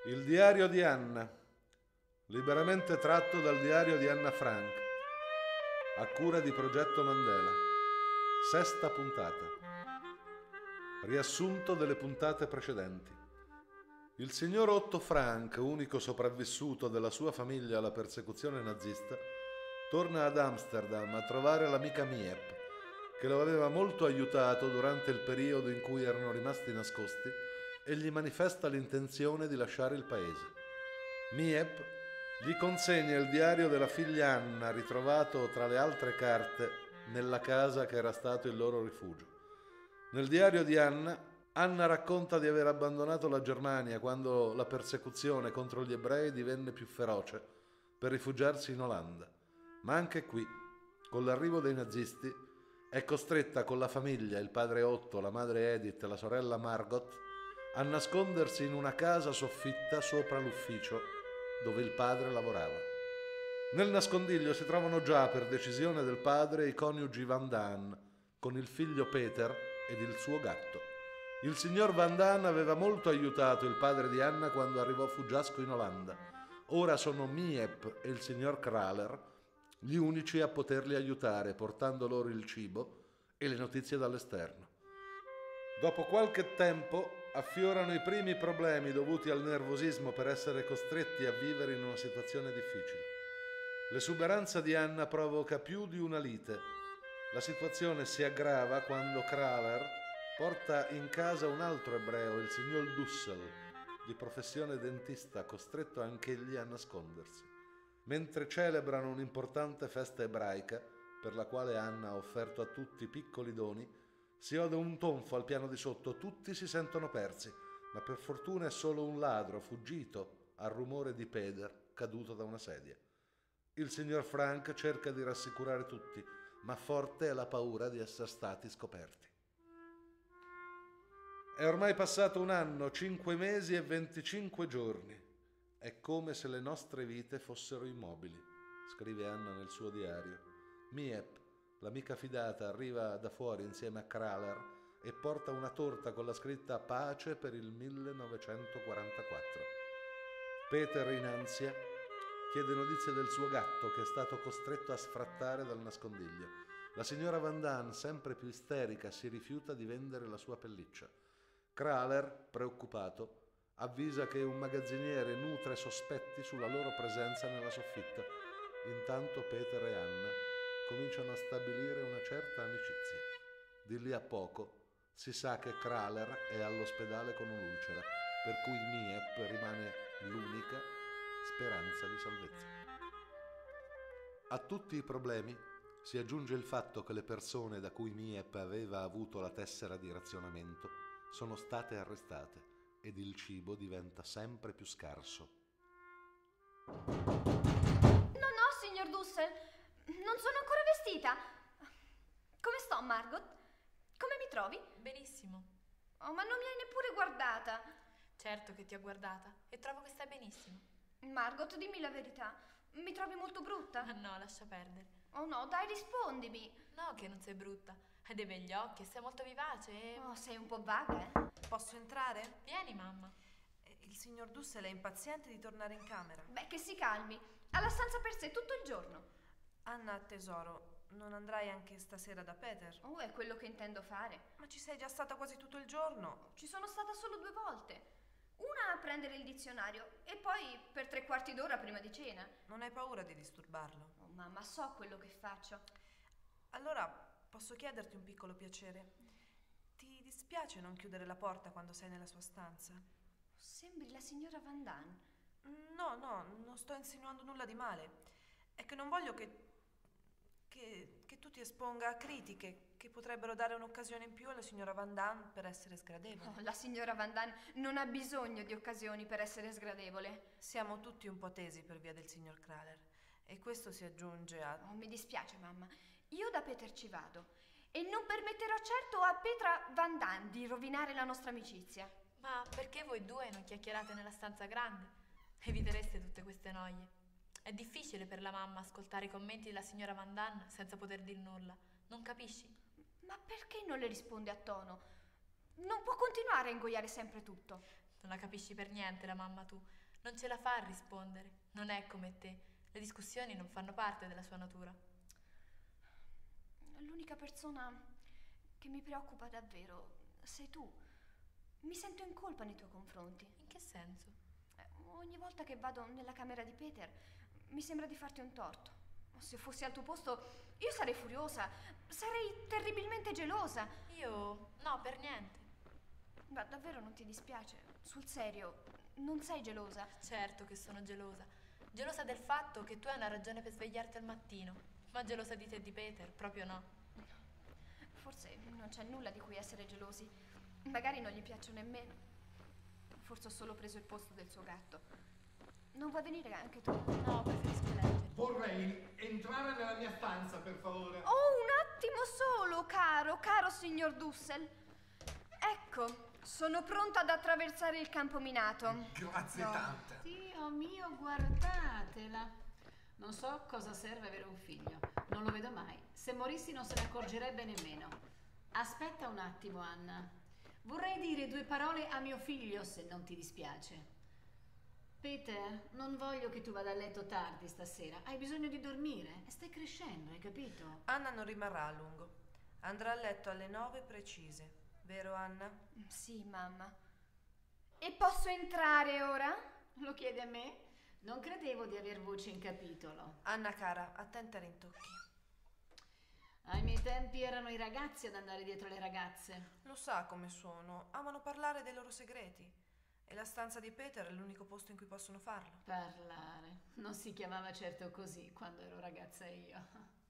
Il diario di Anna, liberamente tratto dal diario di Anna Frank, a cura di Progetto Mandela. Sesta puntata. Riassunto delle puntate precedenti. Il signor Otto Frank, unico sopravvissuto della sua famiglia alla persecuzione nazista, torna ad Amsterdam a trovare l'amica Miep, che lo aveva molto aiutato durante il periodo in cui erano rimasti nascosti, e gli manifesta l'intenzione di lasciare il paese. Miep gli consegna il diario della figlia Anna, ritrovato tra le altre carte nella casa che era stato il loro rifugio. Nel diario di Anna, Anna racconta di aver abbandonato la Germania quando la persecuzione contro gli ebrei divenne più feroce, per rifugiarsi in Olanda. Ma anche qui, con l'arrivo dei nazisti, è costretta con la famiglia, il padre Otto, la madre Edith e la sorella Margot, a nascondersi in una casa soffitta sopra l'ufficio dove il padre lavorava. Nel nascondiglio si trovano già, per decisione del padre, i coniugi Van Daan, con il figlio Peter ed il suo gatto. Il signor Van Daan aveva molto aiutato il padre di Anna quando arrivò fuggiasco in Olanda. Ora sono Miep e il signor Kraler gli unici a poterli aiutare, portando loro il cibo e le notizie dall'esterno. Dopo qualche tempo affiorano i primi problemi dovuti al nervosismo per essere costretti a vivere in una situazione difficile. L'esuberanza di Anna provoca più di una lite. La situazione si aggrava quando Kraler porta in casa un altro ebreo, il signor Dussel, di professione dentista, costretto anch'egli a nascondersi. Mentre celebrano un'importante festa ebraica, per la quale Anna ha offerto a tutti piccoli doni, si ode un tonfo al piano di sotto, tutti si sentono persi, ma per fortuna è solo un ladro fuggito al rumore di Peder caduto da una sedia. Il signor Frank cerca di rassicurare tutti, ma forte è la paura di essere stati scoperti. È ormai passato un anno, 5 mesi e 25 giorni. È come se le nostre vite fossero immobili, scrive Anna nel suo diario. Miep, l'amica fidata, arriva da fuori insieme a Kraler e porta una torta con la scritta Pace per il 1944. Peter, in ansia, chiede notizie del suo gatto, che è stato costretto a sfrattare dal nascondiglio. La signora Van Daan, sempre più isterica, si rifiuta di vendere la sua pelliccia. Kraler, preoccupato, avvisa che un magazziniere nutre sospetti sulla loro presenza nella soffitta. Intanto Peter e Anna cominciano a stabilire una certa amicizia. Di lì a poco si sa che Kraler è all'ospedale con un'ulcera, per cui Miep rimane l'unica speranza di salvezza. A tutti i problemi si aggiunge il fatto che le persone da cui Miep aveva avuto la tessera di razionamento sono state arrestate ed il cibo diventa sempre più scarso. No, signor Dussel, non sono ancora vestita. Come sto, Margot? Come mi trovi? Benissimo. Oh, ma non mi hai neppure guardata. Certo che ti ho guardata e trovo che stai benissimo. Margot, dimmi la verità. Mi trovi molto brutta? Ma no, lascia perdere. Oh no, dai, rispondimi. No, che non sei brutta. Hai dei begli occhi e sei molto vivace e... Oh, sei un po' vaga, eh? Posso entrare? Vieni, mamma. Il signor Dussel è impaziente di tornare in camera. Beh, che si calmi. Ha la stanza per sé tutto il giorno. Anna, tesoro, non andrai anche stasera da Peter? Oh, è quello che intendo fare. Ma ci sei già stata quasi tutto il giorno. Ci sono stata solo 2 volte. Una a prendere il dizionario e poi per 3/4 d'ora prima di cena. Non hai paura di disturbarlo? Oh, mamma, so quello che faccio. Allora, posso chiederti un piccolo piacere? Ti dispiace non chiudere la porta quando sei nella sua stanza? Sembri la signora Van Daan. No, non sto insinuando nulla di male. È che non voglio che tu ti esponga a critiche che potrebbero dare un'occasione in più alla signora Van Daan per essere sgradevole. Oh, la signora Van Daan non ha bisogno di occasioni per essere sgradevole. Siamo tutti un po' tesi per via del signor Kraler e questo si aggiunge a... Oh, mi dispiace, mamma. Io da Peter ci vado e non permetterò certo a Petra Van Daan di rovinare la nostra amicizia. Ma perché voi due non chiacchierate nella stanza grande? Evitereste tutte queste noie. È difficile per la mamma ascoltare i commenti della signora Van Daan senza poter dir nulla. Non capisci? Ma perché non le risponde a tono? Non può continuare a ingoiare sempre tutto. Non la capisci per niente la mamma tu. Non ce la fa a rispondere. Non è come te. Le discussioni non fanno parte della sua natura. L'unica persona che mi preoccupa davvero sei tu. Mi sento in colpa nei tuoi confronti. In che senso? Ogni volta che vado nella camera di Peter mi sembra di farti un torto. Se fossi al tuo posto io sarei furiosa, sarei terribilmente gelosa. Io no, per niente. Ma davvero non ti dispiace? Sul serio, non sei gelosa? Certo che sono gelosa. Gelosa del fatto che tu hai una ragione per svegliarti al mattino. Ma gelosa di te e di Peter, proprio no. Forse non c'è nulla di cui essere gelosi. Magari non gli piaccio nemmeno. Forse ho solo preso il posto del suo gatto. Non vuoi venire anche tu? No, preferisco leggere. Vorrei entrare nella mia stanza, per favore. Oh, un attimo solo, caro signor Dussel. Ecco, sono pronta ad attraversare il campo minato. Grazie tante. Dio mio, guardatela. Non so cosa serve avere un figlio. Non lo vedo mai. Se morissi non se ne accorgerebbe nemmeno. Aspetta un attimo, Anna. Vorrei dire 2 parole a mio figlio, se non ti dispiace. Peter, non voglio che tu vada a letto tardi stasera. Hai bisogno di dormire. Stai crescendo, hai capito? Anna non rimarrà a lungo. Andrà a letto alle 9 precise. Vero, Anna? Sì, mamma. E posso entrare ora? Lo chiede a me? Non credevo di aver voce in capitolo. Anna cara, attenta ai rintocchi. Ai miei tempi erano i ragazzi ad andare dietro le ragazze. Lo sa come sono. Amano parlare dei loro segreti. E la stanza di Peter è l'unico posto in cui possono farlo. Parlare. Non si chiamava certo così quando ero ragazza io.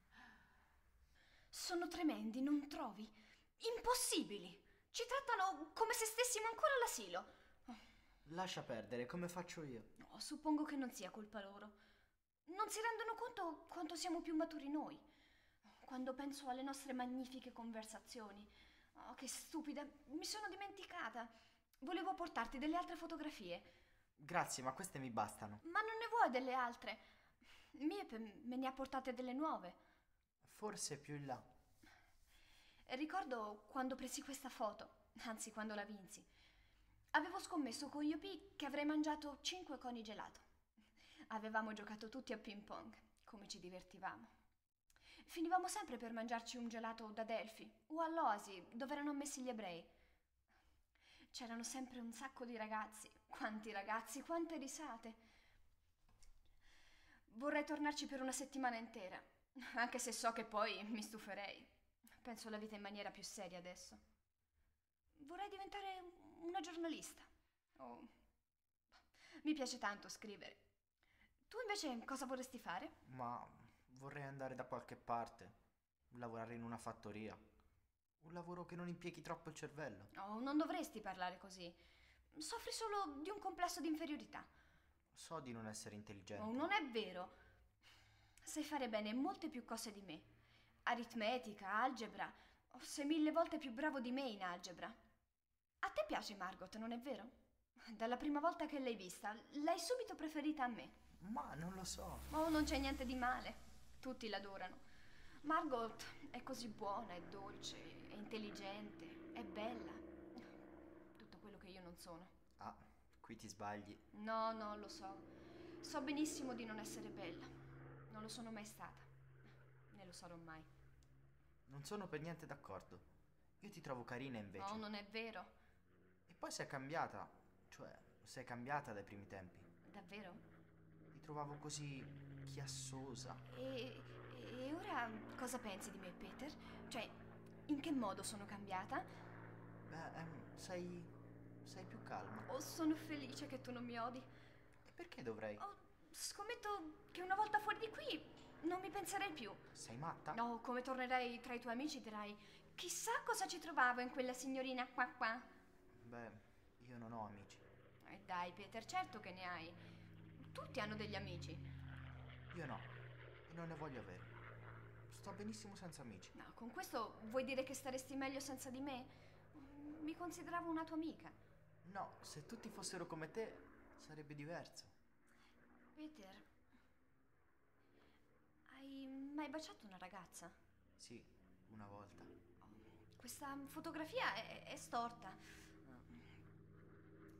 Sono tremendi, non trovi? Impossibili! Ci trattano come se stessimo ancora all'asilo. Lascia perdere, come faccio io? No, suppongo che non sia colpa loro. Non si rendono conto quanto siamo più maturi noi. Quando penso alle nostre magnifiche conversazioni. Oh, che stupida, mi sono dimenticata. Volevo portarti delle altre fotografie. Grazie, ma queste mi bastano. Ma non ne vuoi delle altre? Miep me ne ha portate delle nuove. Forse più in là. Ricordo quando presi questa foto, anzi quando la vinsi. Avevo scommesso con Yupi che avrei mangiato 5 coni gelato. Avevamo giocato tutti a ping pong, come ci divertivamo. Finivamo sempre per mangiarci un gelato da Delfi o all'Oasi, dove erano ammessi gli ebrei. C'erano sempre un sacco di ragazzi, quante risate. Vorrei tornarci per una settimana intera, anche se so che poi mi stuferei. Penso alla vita in maniera più seria adesso. Vorrei diventare una giornalista. Oh, mi piace tanto scrivere. Tu invece cosa vorresti fare? Ma vorrei andare da qualche parte, lavorare in una fattoria. Un lavoro che non impieghi troppo il cervello. Oh, non dovresti parlare così. Soffri solo di un complesso di inferiorità. So di non essere intelligente. Oh, non è vero. Sai fare bene molte più cose di me. Aritmetica, algebra. Sei 1000 volte più bravo di me in algebra. A te piace Margot, non è vero? Dalla prima volta che l'hai vista, l'hai subito preferita a me. Ma non lo so. Oh, non c'è niente di male. Tutti l'adorano. Margot è così buona, è dolce, è intelligente, è bella. Tutto quello che io non sono. Ah, qui ti sbagli. No, lo so. So benissimo di non essere bella. Non lo sono mai stata. Né lo sarò mai. Non sono per niente d'accordo. Io ti trovo carina invece. No, non è vero. E poi sei cambiata. Cioè, sei cambiata dai primi tempi. Davvero? Ti trovavo così chiassosa. E ora cosa pensi di me, Peter? Cioè, in che modo sono cambiata? Beh, sei più calma. Oh, sono felice che tu non mi odi. E perché dovrei? Oh, scommetto che una volta fuori di qui non mi penserei più. Sei matta? No, come tornerei tra i tuoi amici dirai: chissà cosa ci trovavo in quella signorina qua. Beh, io non ho amici. Dai, Peter, certo che ne hai. Tutti hanno degli amici. Io no, e non ne voglio avere. Sto benissimo senza amici. No, con questo vuoi dire che staresti meglio senza di me? Mi consideravo una tua amica. No, se tutti fossero come te, sarebbe diverso. Peter, hai mai baciato una ragazza? Sì, una volta. Questa fotografia è storta.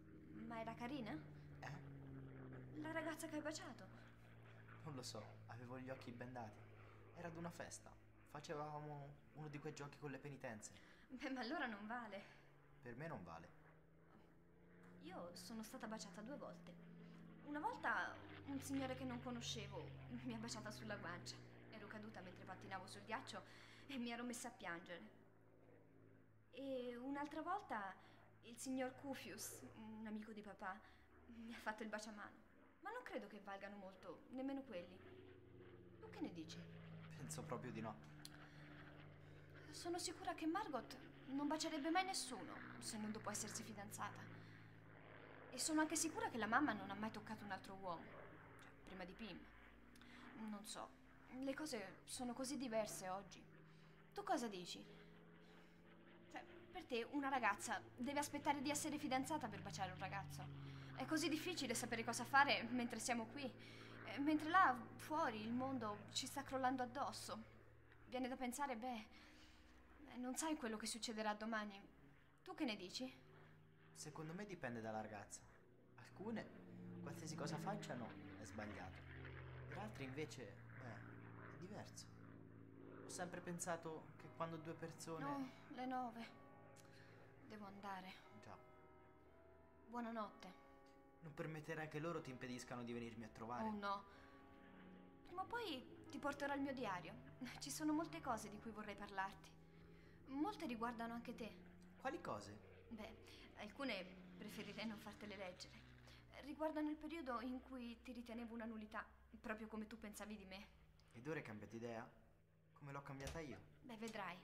Ma era carina? La ragazza che hai baciato? Non lo so, avevo gli occhi bendati. Era ad una festa. Facevamo uno di quei giochi con le penitenze. Beh, ma allora non vale. Per me non vale. Io sono stata baciata 2 volte. Una volta un signore che non conoscevo mi ha baciata sulla guancia. Ero caduta mentre pattinavo sul ghiaccio e mi ero messa a piangere. E un'altra volta il signor Cufius, un amico di papà, mi ha fatto il baciamano. Ma non credo che valgano molto, nemmeno quelli. Tu che ne dici? Penso proprio di no. Sono sicura che Margot non bacerebbe mai nessuno se non dopo essersi fidanzata. E sono anche sicura che la mamma non ha mai toccato un altro uomo, cioè prima di Pim. Non so, le cose sono così diverse oggi. Tu cosa dici? Cioè, per te una ragazza deve aspettare di essere fidanzata per baciare un ragazzo? È così difficile sapere cosa fare mentre siamo qui, mentre là fuori il mondo ci sta crollando addosso. Viene da pensare, non sai quello che succederà domani. Tu che ne dici? Secondo me dipende dalla ragazza. Alcune, qualsiasi cosa facciano, è sbagliato. Per altre invece, è diverso. Ho sempre pensato che quando 2 persone... No, le 9. Devo andare. Già. Buonanotte. Non permetterai che loro ti impediscano di venirmi a trovare. Oh no. Prima o poi ti porterò il mio diario. Ci sono molte cose di cui vorrei parlarti. Molte riguardano anche te. Quali cose? Alcune preferirei non fartele leggere. Riguardano il periodo in cui ti ritenevo una nullità, proprio come tu pensavi di me. Ed ora hai cambiato idea? Come l'ho cambiata io? Vedrai.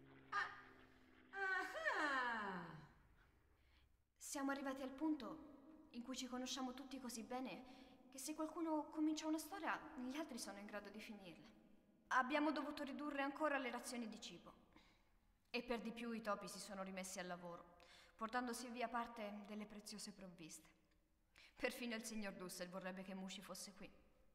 Ah! Siamo arrivati al punto in cui ci conosciamo tutti così bene che se qualcuno comincia una storia, gli altri sono in grado di finirla. Abbiamo dovuto ridurre ancora le razioni di cibo. E per di più i topi si sono rimessi al lavoro, portandosi via parte delle preziose provviste. Perfino il signor Dussel vorrebbe che Mushi fosse qui.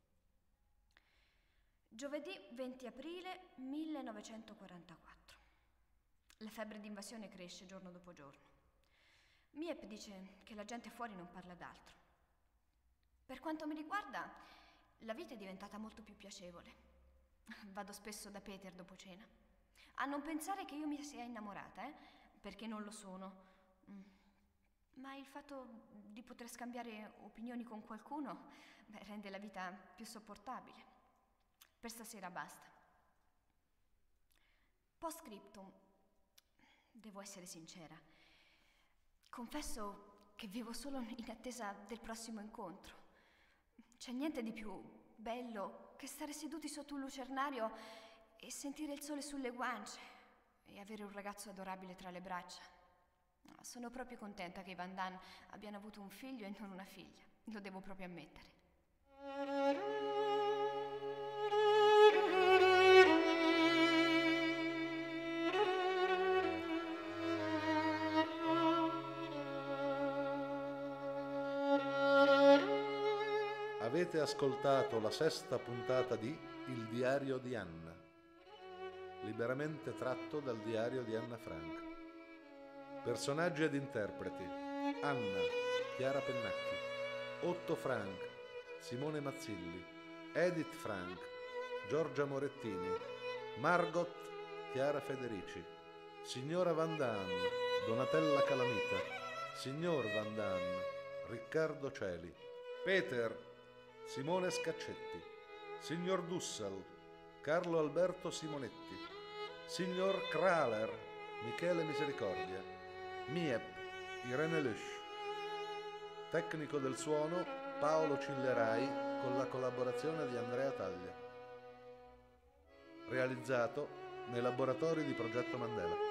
Giovedì 20 aprile 1944. La febbre d'invasione cresce giorno dopo giorno. Miep dice che la gente fuori non parla d'altro. Per quanto mi riguarda, la vita è diventata molto più piacevole. Vado spesso da Peter dopo cena. A non pensare che io mi sia innamorata, perché non lo sono. Ma il fatto di poter scambiare opinioni con qualcuno rende la vita più sopportabile. Per stasera basta. Post scriptum. Devo essere sincera. Confesso che vivo solo in attesa del prossimo incontro. C'è niente di più bello che stare seduti sotto un lucernario e sentire il sole sulle guance e avere un ragazzo adorabile tra le braccia. Sono proprio contenta che i Van Damme abbiano avuto un figlio e non una figlia. Lo devo proprio ammettere. Avete ascoltato la 6ª puntata di Il diario di Anna, liberamente tratto dal diario di Anna Frank. Personaggi ed interpreti: Anna, Chiara Pennacchi; Otto Frank, Simone Mazzilli; Edith Frank, Giorgia Morettini; Margot, Chiara Federici; Signora Van Damme, Donatella Calamita; Signor Van Damme, Riccardo Celi; Peter, Simone Scaccetti; Signor Dussel, Carlo Alberto Simonetti; Signor Kraler, Michele Misericordia; Miep, Irene Lusch. Tecnico del suono, Paolo Cillerai, con la collaborazione di Andrea Taglia. Realizzato nei laboratori di Progetto Mandela.